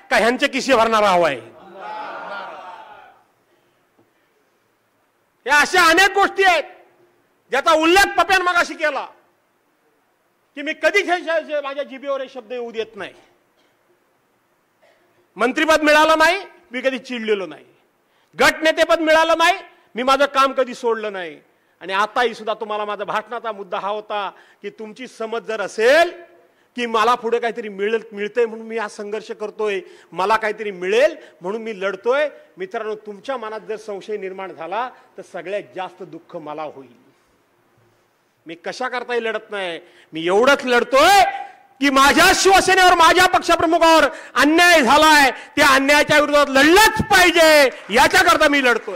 का ह्यांचे किस्से भरणारा हवाय? या अशा अनेक गोष्टी आहेत ज्याचा उल्लेख पप्यान मगाशी केला की मी कधी माझ्या जिभेवर हे शब्द येऊ देत नाही. मंत्रीपद मिळालं नाही, मी कधी चिडलेलो नाही. गटनेतेपद मिळालं नाही, मी माझं काम कधी सोडलं नाही. आणि आताही सुद्धा तुम्हाला माझा भाषणाचा मुद्दा हा होता की तुमची समज जर असेल की मला पुढे काहीतरी मिळतंय म्हणून मी हा संघर्ष करतोय, मला काहीतरी मिळेल म्हणून मी लढतोय, मित्रांनो तुमच्या मनात जर संशय निर्माण झाला तर सगळ्यात जास्त दुःख मला होईल. मी कशा करताही लढत नाही, मी एवढंच लढतोय की माझ्या शिवसेनेवर, माझ्या पक्षप्रमुखावर अन्याय झालाय, त्या अन्यायाच्या विरोधात लढलंच पाहिजे याच्याकरता मी लढतोय.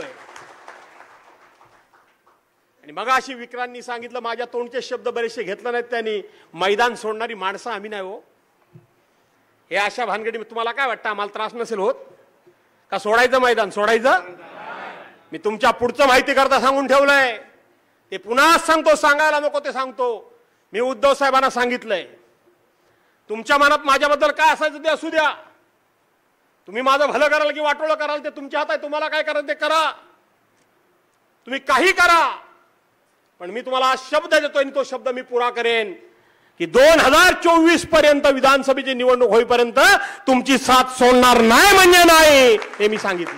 आणि मग अशी विक्रांनी सांगितलं, माझ्या तोंडचे शब्द बरेचसे घेतले नाहीत त्यांनी, मैदान सोडणारी माणसं आम्ही नाही हो. हे अशा भानगडी तुम्हाला काय वाटतं आम्हाला त्रास नसेल होत का? सोडायचं मैदान, सोडायचं. मी तुमच्या पुढचं माहिती करता सांगून ठेवलंय, ते पुन्हा सांगतो, सांगायला नको ते सांगतो. मी उद्धव साहेबांना सांगितलंय, तुमच्या मनात माझ्याबद्दल काय असायचं ते असू द्या, तुम्ही माझं भलं कराल की वाटोळं कराल ते तुमच्या हात आहे, तुम्हाला काय करायचं ते करा, तुम्ही काही करा. पण मी तुम्हाला आज शब्द देतोय आणि तो शब्द मी पुरा करेन की 2024 पर्यंत विधानसभेची निवडणूक होईपर्यंत तुमची साथ सोडणार नाही म्हणजे नाही, हे मी सांगितलं.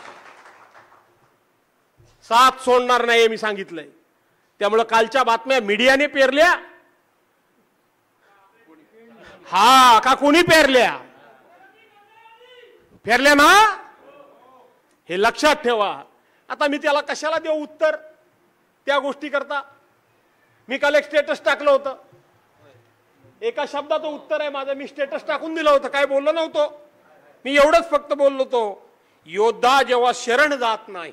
साथ सोडणार नाही हे मी सांगितलंय. त्यामुळे कालच्या बातम्या मीडियाने पेरल्या हा का कोणी पेरल्या? पेरल्या ना, हे लक्षात ठेवा. आता मी त्याला कशाला देऊ उत्तर त्या गोष्टी करता? मी काल एक स्टेटस टाकलं होतं, एका शब्दाचं उत्तर आहे माझं, मी स्टेटस टाकून दिलं होतं, काय बोललो नव्हतो मी, एवढंच फक्त बोललो होतो, योद्धा जेव्हा शरण जात नाही,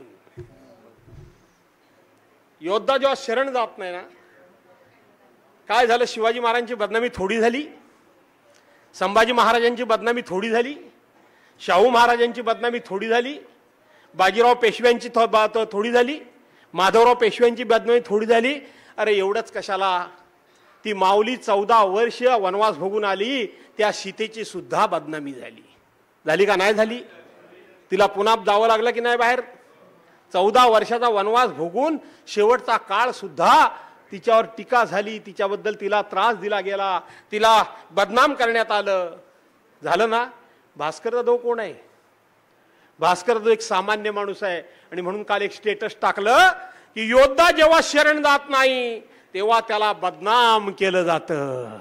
योद्धा जेव्हा शरण जात नाही ना, काय झालं, शिवाजी महाराजांची बदनामी थोडी झाली, संभाजी महाराजांची बदनामी थोडी झाली, शाहू महाराजांची बदनामी थोडी झाली, बाजीराव पेशव्यांची थोडी झाली, माधवराव पेशव्यांची बदनामी थोडी झाली. अरे एवढंच कशाला, ती माऊली 14 वर्ष वनवास भोगून आली, त्या सीतेची सुद्धा बदनामी झाली. झाली का नाही झाली? तिला पुन्हा जावं लागलं की नाही बाहेर? 14 वर्षाचा वनवास भोगून शेवटचा काळ सुद्धा तिच्यावर टीका झाली, तिच्याबद्दल तिला त्रास दिला गेला, तिला बदनाम करण्यात आलं. झालं ना? भास्कर जाधव कोण आहे? भास्कर जाधव एक सामान्य माणूस आहे. आणि म्हणून काल एक स्टेटस टाकलं की योद्धा जेव्हा शरण जात नाही तेव्हा त्याला बदनाम केलं जातं.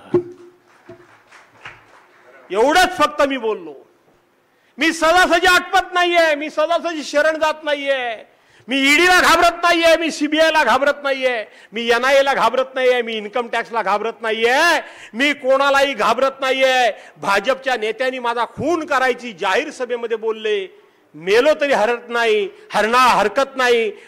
एवढंच फक्त मी बोललो. मी सहजासहजी आटपत नाहीये, मी सहजासहजी शरण जात नाहीये, मी ईडीला घाबरत नाहीये, मी सीबीआयला घाबरत नाहीये, मी एनआयएला घाबरत नाहीये, मी इन्कम टॅक्सला घाबरत नाहीये, मी कोणालाही घाबरत नाहीये. भाजपच्या नेत्यांनी माझा खून करायची जाहीर सभेमध्ये बोलले, मेलो तरी हरत नाही, हरकत नाही,